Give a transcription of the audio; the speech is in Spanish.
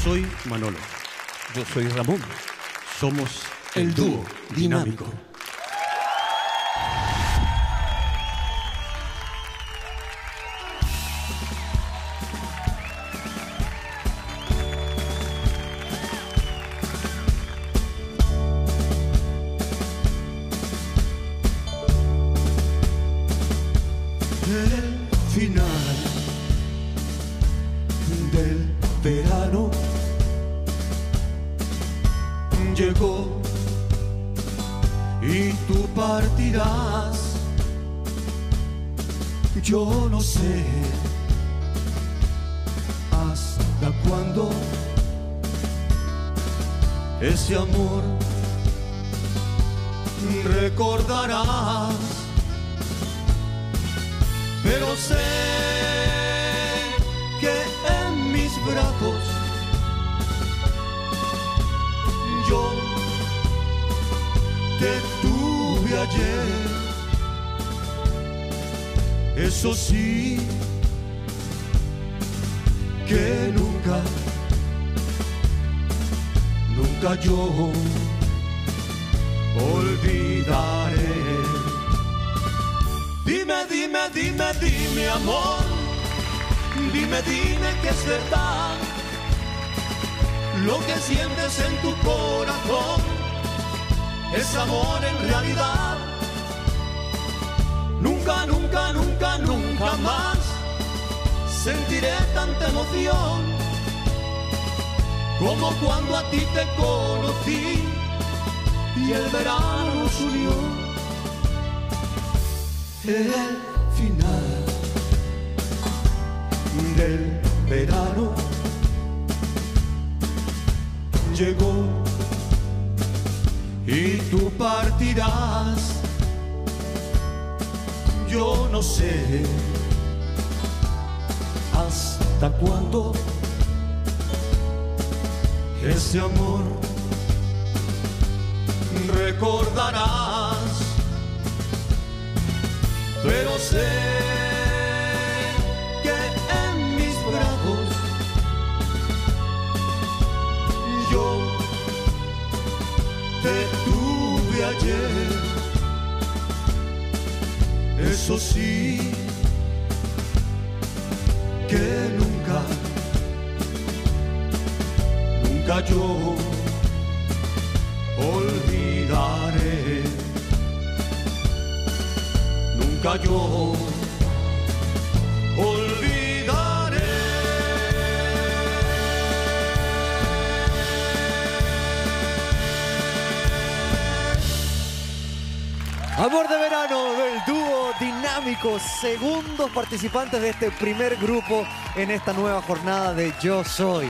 soy Manolo. Yo soy Ramón. Somos el dúo dinámico. El final del verano llegó y tú partirás. Yo no sé hasta cuándo ese amor recordarás. Pero sé que en mis brazos yo te tuve ayer. Eso sí, que nunca yo olvidaré. Dime amor, dime que es verdad lo que sientes en tu corazón, es amor en realidad. Nunca más sentiré tanta emoción como cuando a ti te conocí y el verano nos unió. El final del verano llegó y tú partirás. Yo no sé hasta cuándo ese amor recordarás. Pero sé que en mis brazos yo te tuve ayer. Eso sí, que nunca yo olvidaré. Nunca yo olvidaré. Amor de verano del dúo dinámico, segundos participantes de este primer grupo en esta nueva jornada de Yo Soy.